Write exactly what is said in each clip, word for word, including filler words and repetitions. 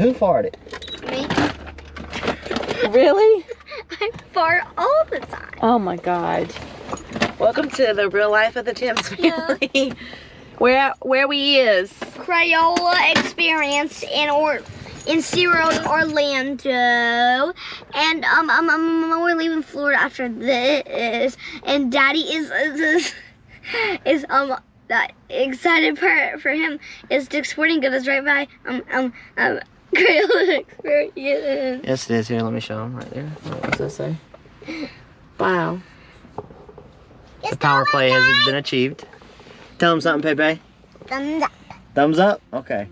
Who farted? Me. Really? I fart all the time. Oh my God. Welcome to the real life of the Timms family. Yeah. Where where we is? Crayola Experience in or in Cyril, Orlando, and um, um um we're leaving Florida after this, and Daddy is is, is um the excited part for him is Dick's Sporting Goods right by um um um Crayola Experience. Yes, it is. Here, let me show him right there. What does that say? Wow. The power play has been achieved. Tell him something, Pepe. Thumbs up. Thumbs up? Okay.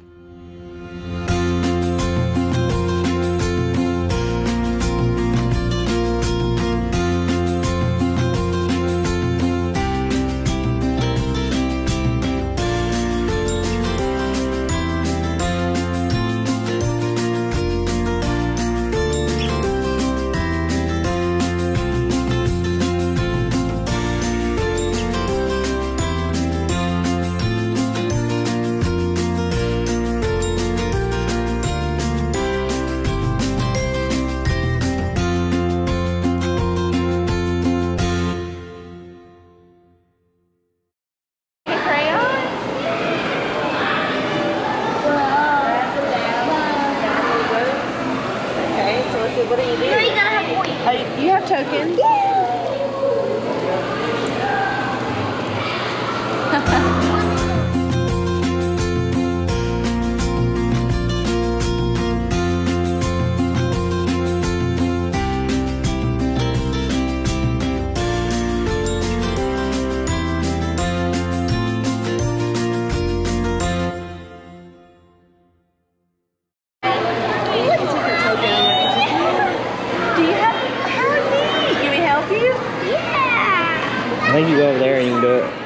What do you do? No, you gotta have points. Oh, you have tokens? I think you go over there and you can do it.